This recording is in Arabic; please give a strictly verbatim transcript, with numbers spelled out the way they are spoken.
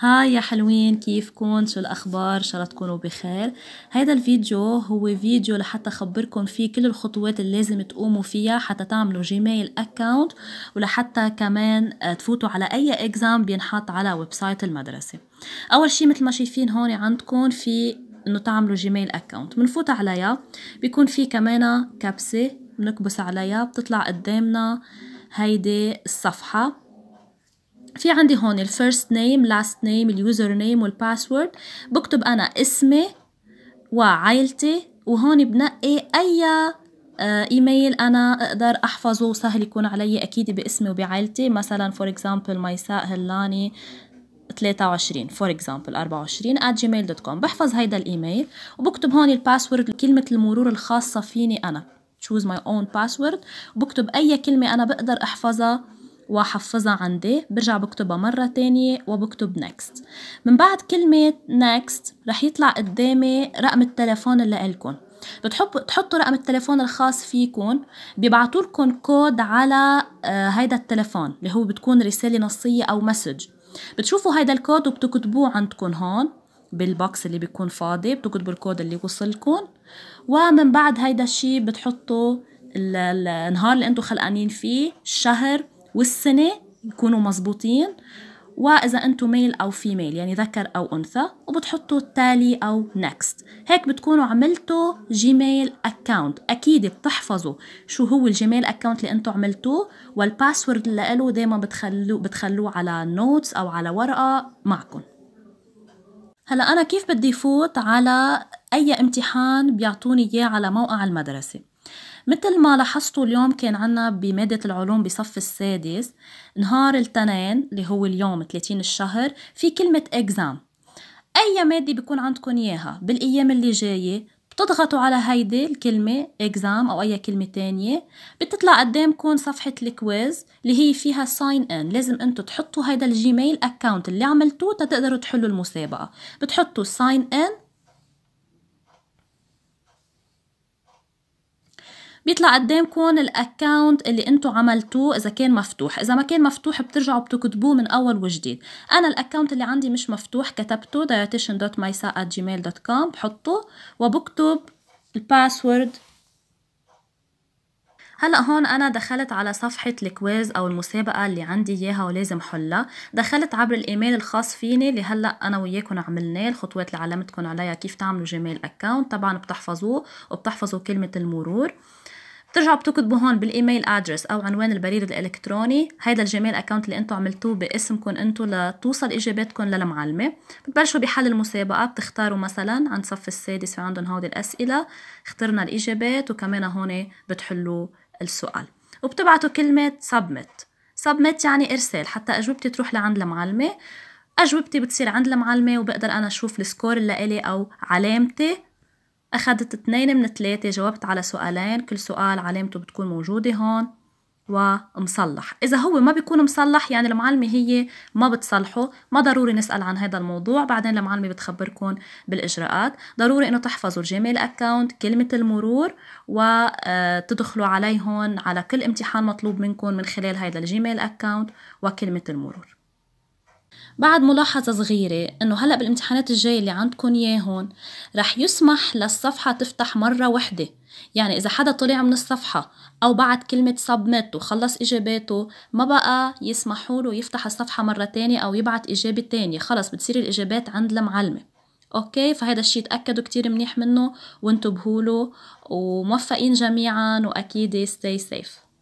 هاي يا حلوين، كيفكن؟ شو الأخبار؟ إن شاء الله تكونوا بخير. هيدا الفيديو هو فيديو لحتى أخبركم فيه كل الخطوات اللي لازم تقوموا فيها حتى تعملوا جيميل أكاونت، ولحتى كمان تفوتوا على أي إكزام بينحط على ويب سايت المدرسة. أول شي مثل ما شايفين هون عندكم في إنه تعملوا جيميل أكاونت، بنفوت عليها بيكون في كمان كبسة بنكبس عليها بتطلع قدامنا هيدي الصفحة. في عندي هون الفيرست نيم، لاست نيم، اليوزر نيم والباسورد. بكتب أنا اسمي وعائلتي، وهون بنقي أي إيميل أنا أقدر أحفظه وسهل يكون علي أكيد باسمي وبعائلتي. مثلا فور إكزامبل ميساء هلاني ثلاثة وعشرين فور إكزامبل أربعة وعشرين at gmail دوت كوم. بحفظ هيدا الإيميل وبكتب هون الباسورد، كلمة المرور الخاصة فيني أنا، choose my own password. وبكتب أي كلمة أنا بقدر أحفظها وحفظها عندي، برجع بكتبها مرة تانية وبكتب next. من بعد كلمة next رح يطلع قدامي رقم التليفون اللي إلكن. بتحبوا تحطوا رقم التليفون الخاص فيكن، بيبعتوا لكم كود على آه هيدا التليفون اللي هو بتكون رسالة نصية أو مسج. بتشوفوا هيدا الكود وبتكتبوه عندكن هون بالبوكس اللي بيكون فاضي، بتكتبوا الكود اللي وصلكن. ومن بعد هيدا الشي بتحطوا النهار اللي انتو خلقانين فيه، الشهر والسنة يكونوا مزبوطين، وإذا أنتم ميل أو فيميل يعني ذكر أو أنثى، وبتحطوا التالي أو next. هيك بتكونوا عملتوا جيميل أكاونت. أكيد بتحفظوا شو هو الجيميل أكاونت اللي أنتم عملتوه، والباسورد اللي له دايما بتخلوه بتخلوه على نوتس أو على ورقة معكم. هلأ أنا كيف بدي فوت على أي امتحان بيعطوني إياه على موقع المدرسة؟ مثل ما لاحظتوا اليوم كان عنا بمادة العلوم بصف السادس نهار التنين اللي هو اليوم ثلاثين الشهر في كلمة إكزام. أي مادة بيكون عندكم إياها بالأيام اللي جاية بتضغطوا على هيدي الكلمة إكزام أو أي كلمة تانية، بتطلع قدامكم صفحة الكويز اللي هي فيها ساين إن. لازم أنتوا تحطوا هيدا الجيميل أكاونت اللي عملتوه تقدروا تحلوا المسابقة. بتحطوا ساين إن، بيطلع قدامكم الاكاونت اللي انتو عملتوه اذا كان مفتوح. اذا ما كان مفتوح بترجعوا بتكتبوه من اول وجديد. انا الاكاونت اللي عندي مش مفتوح، كتبته dietitian دوت ميساء at gmail دوت كوم، بحطه وبكتب الباسورد. هلأ هون أنا دخلت على صفحة الكويز أو المسابقة اللي عندي إياها ولازم حلها. دخلت عبر الإيميل الخاص فيني اللي هلأ أنا وياكم عملناه، الخطوات اللي علمتكم عليها كيف تعملوا جيميل أكاونت. طبعا بتحفظوه وبتحفظوا كلمة المرور. بترجعوا بتكتبوا هون بالايميل ادرس او عنوان البريد الالكتروني هيدا الجيميل اكاونت اللي انتم عملتوه باسمكم انتم لتوصل اجاباتكم للمعلمه. بتبلشوا بحل المسابقه، بتختاروا مثلا عند صف السادس في عندهم هودي الاسئله، اخترنا الاجابات وكمان هون بتحلوا السؤال وبتبعتوا كلمه سبميت. سبميت يعني ارسال حتى اجوبتي تروح لعند المعلمه. اجوبتي بتصير عند المعلمه وبقدر انا اشوف السكور اللي الي او علامتي. أخذت اثنين من ثلاثة، جاوبت على سؤالين، كل سؤال علامته بتكون موجودة هون ومصلح. إذا هو ما بيكون مصلح يعني المعلمة هي ما بتصلحه، ما ضروري نسأل عن هذا الموضوع، بعدين المعلمة بتخبركم بالإجراءات. ضروري إنه تحفظوا الجيميل أكاونت، كلمة المرور، وتدخلوا عليه هون على كل امتحان مطلوب منكم من خلال هذا الجيميل أكاونت وكلمة المرور. بعد ملاحظة صغيرة إنه هلأ بالامتحانات الجاية اللي عندكم ياهن رح يسمح للصفحة تفتح مرة وحدة. يعني إذا حدا طلع من الصفحة أو بعد كلمة submit وخلص إجاباته ما بقى يسمحوا له يفتح الصفحة مرة تانية أو يبعت إجابة تانية، خلص بتصير الإجابات عند المعلمة. أوكي، فهذا الشيء تأكدوا كتير منيح منه وانتبهوا له، وموفقين جميعا وأكيد stay safe.